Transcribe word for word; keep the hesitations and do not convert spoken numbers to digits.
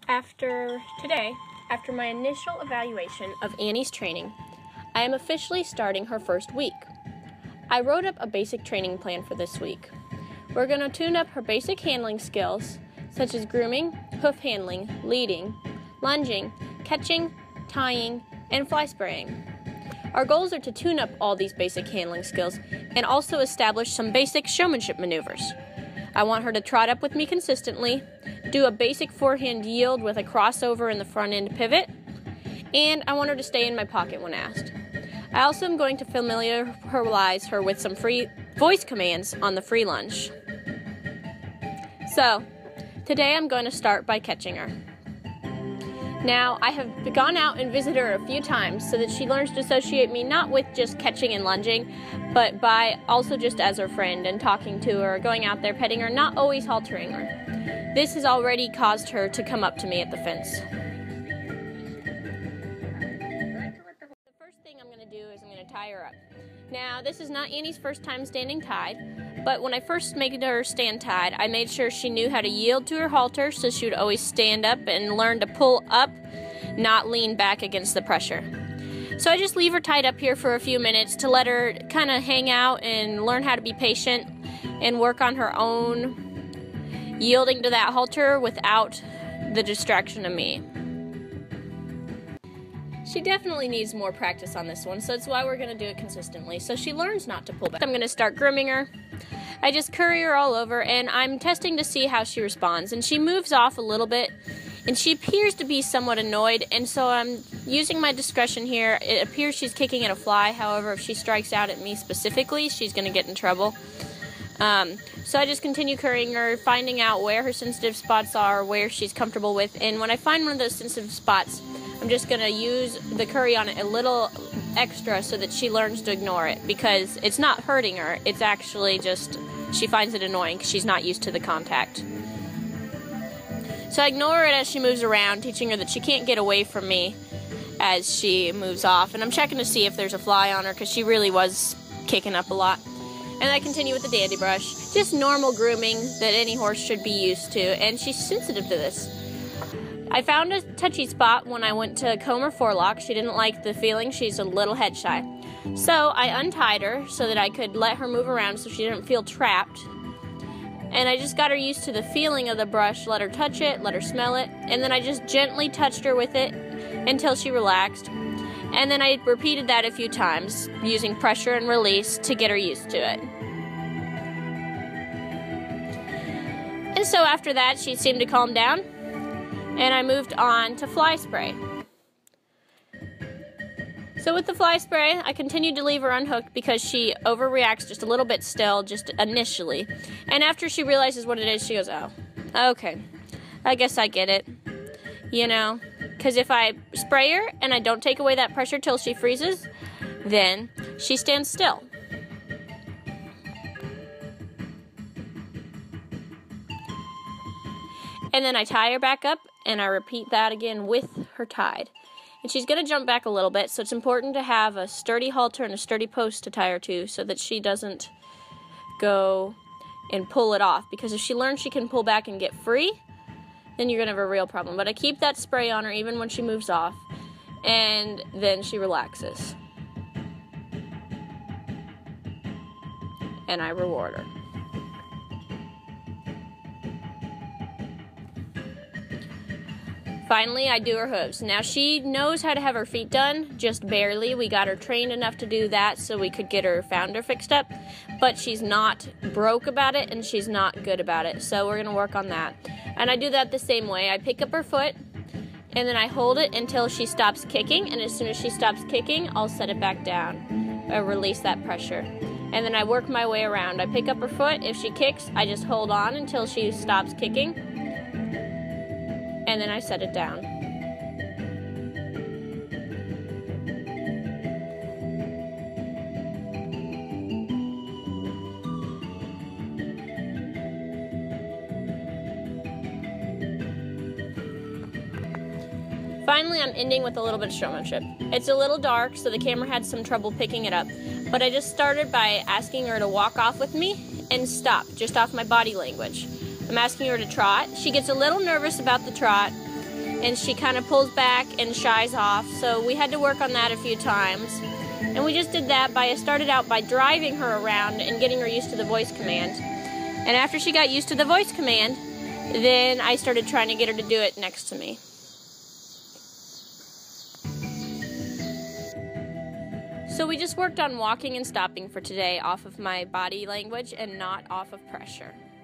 After today, after my initial evaluation of Annie's training, I am officially starting her first week. I wrote up a basic training plan for this week. We're going to tune up her basic handling skills, such as grooming, hoof handling, leading, lunging, catching, tying, and fly spraying. Our goals are to tune up all these basic handling skills and also establish some basic showmanship maneuvers. I want her to trot up with me consistently, do a basic forehand yield with a crossover in the front end pivot, and I want her to stay in my pocket when asked. I also am going to familiarize her with some free voice commands on the free lunge. So, today I'm going to start by catching her. Now, I have gone out and visited her a few times so that she learns to associate me not with just catching and lunging, but by also just as her friend and talking to her, going out there, petting her, not always haltering her. This has already caused her to come up to me at the fence. The first thing I'm going to do is I'm going to tie her up. Now, this is not Annie's first time standing tied, but when I first made her stand tied, I made sure she knew how to yield to her halter so she would always stand up and learn to pull up, not lean back against the pressure. So I just leave her tied up here for a few minutes to let her kind of hang out and learn how to be patient and work on her own yielding to that halter without the distraction of me. She definitely needs more practice on this one, so that's why we're going to do it consistently, so she learns not to pull back. I'm going to start grooming her. I just curry her all over, and I'm testing to see how she responds, and she moves off a little bit, and she appears to be somewhat annoyed, and so I'm using my discretion here. It appears she's kicking at a fly. However, if she strikes out at me specifically, she's going to get in trouble. Um, so I just continue currying her, finding out where her sensitive spots are, where she's comfortable with, and when I find one of those sensitive spots, I'm just going to use the curry on it a little extra so that she learns to ignore it, because it's not hurting her, it's actually just she finds it annoying because she's not used to the contact. So I ignore it as she moves around, teaching her that she can't get away from me as she moves off, and I'm checking to see if there's a fly on her because she really was kicking up a lot. And I continue with the dandy brush, just normal grooming that any horse should be used to, and she's sensitive to this. I found a touchy spot when I went to comb her forelock. She didn't like the feeling. She's a little head shy. So I untied her so that I could let her move around so she didn't feel trapped. And I just got her used to the feeling of the brush, let her touch it, let her smell it, and then I just gently touched her with it until she relaxed. And then I repeated that a few times, using pressure and release to get her used to it. And so after that, she seemed to calm down, and I moved on to fly spray. So with the fly spray, I continued to leave her unhooked because she overreacts just a little bit still, just initially. And after she realizes what it is, she goes, oh, okay, I guess I get it. You know, because if I spray her and I don't take away that pressure till she freezes, then she stands still. And then I tie her back up, and I repeat that again with her tied. And she's going to jump back a little bit, so it's important to have a sturdy halter and a sturdy post to tie her to so that she doesn't go and pull it off. Because if she learns she can pull back and get free, then you're going to have a real problem. But I keep that spray on her even when she moves off, and then she relaxes. And I reward her. Finally, I do her hooves. Now, she knows how to have her feet done, just barely. We got her trained enough to do that so we could get her founder fixed up, but she's not broke about it, and she's not good about it, so we're going to work on that. And I do that the same way. I pick up her foot, and then I hold it until she stops kicking, and as soon as she stops kicking, I'll set it back down, or release that pressure. And then I work my way around. I pick up her foot. If she kicks, I just hold on until she stops kicking, and then I set it down. Finally, I'm ending with a little bit of showmanship. It's a little dark, so the camera had some trouble picking it up, but I just started by asking her to walk off with me and stop, just off my body language. I'm asking her to trot. She gets a little nervous about the trot, and she kind of pulls back and shies off. So we had to work on that a few times. And we just did that by, I started out by driving her around and getting her used to the voice command. And after she got used to the voice command, then I started trying to get her to do it next to me. So we just worked on walking and stopping for today off of my body language and not off of pressure.